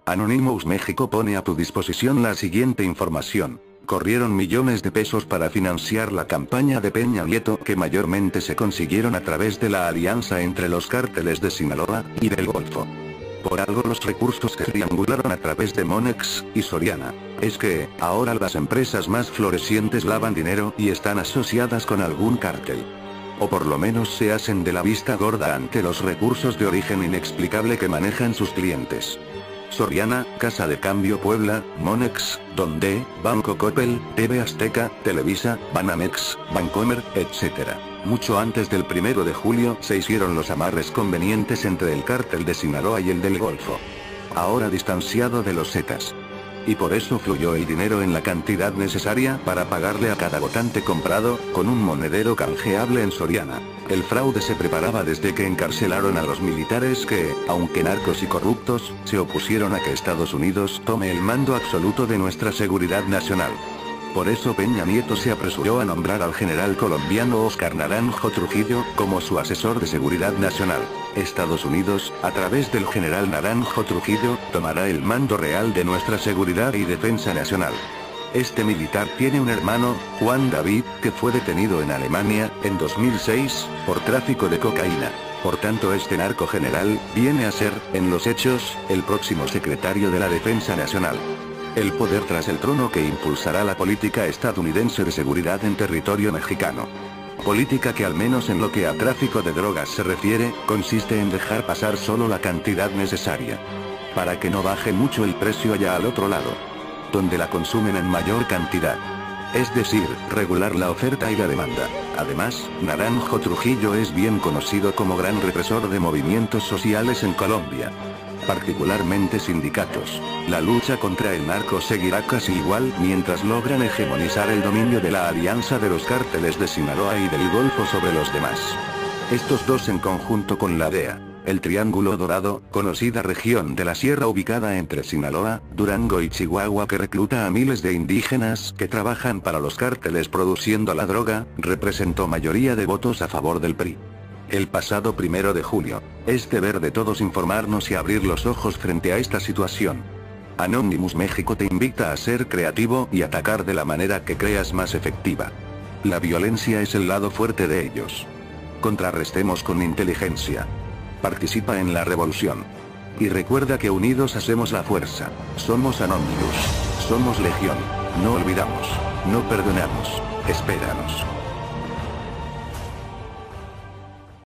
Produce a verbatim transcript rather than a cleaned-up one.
Anonymous México pone a tu disposición la siguiente información. Corrieron millones de pesos para financiar la campaña de Peña Nieto que mayormente se consiguieron a través de la alianza entre los cárteles de Sinaloa y del Golfo. Por algo los recursos se triangularon a través de Monex y Soriana. Es que, ahora las empresas más florecientes lavan dinero y están asociadas con algún cártel. O por lo menos se hacen de la vista gorda ante los recursos de origen inexplicable que manejan sus clientes. Soriana, Casa de Cambio Puebla, Monex, Donde, Banco Coppel, T V Azteca, Televisa, Banamex, Bancomer, etcétera. Mucho antes del primero de julio se hicieron los amarres convenientes entre el cártel de Sinaloa y el del Golfo. Ahora distanciado de los Zetas. Y por eso fluyó el dinero en la cantidad necesaria para pagarle a cada votante comprado, con un monedero canjeable en Soriana. El fraude se preparaba desde que encarcelaron a los militares que, aunque narcos y corruptos, se opusieron a que Estados Unidos tome el mando absoluto de nuestra seguridad nacional. Por eso Peña Nieto se apresuró a nombrar al general colombiano Óscar Naranjo Trujillo como su asesor de seguridad nacional. Estados Unidos, a través del general Naranjo Trujillo, tomará el mando real de nuestra seguridad y defensa nacional. Este militar tiene un hermano, Juan David, que fue detenido en Alemania, en dos mil seis, por tráfico de cocaína. Por tanto este narco general, viene a ser, en los hechos, el próximo secretario de la Defensa Nacional. El poder tras el trono que impulsará la política estadounidense de seguridad en territorio mexicano. Política que al menos en lo que a tráfico de drogas se refiere, consiste en dejar pasar solo la cantidad necesaria. Para que no baje mucho el precio allá al otro lado. Donde la consumen en mayor cantidad. Es decir, regular la oferta y la demanda. Además, Naranjo Trujillo es bien conocido como gran represor de movimientos sociales en Colombia. Particularmente sindicatos. La lucha contra el narco seguirá casi igual mientras logran hegemonizar el dominio de la alianza de los cárteles de Sinaloa y del Golfo sobre los demás. Estos dos en conjunto con la D E A, el Triángulo Dorado, conocida región de la sierra ubicada entre Sinaloa, Durango y Chihuahua que recluta a miles de indígenas que trabajan para los cárteles produciendo la droga, representó mayoría de votos a favor del P R I. El pasado primero de julio, es deber de todos informarnos y abrir los ojos frente a esta situación. Anonymous México te invita a ser creativo y atacar de la manera que creas más efectiva. La violencia es el lado fuerte de ellos. Contrarrestemos con inteligencia. Participa en la revolución. Y recuerda que unidos hacemos la fuerza. Somos Anonymous. Somos Legión. No olvidamos. No perdonamos. Espéranos.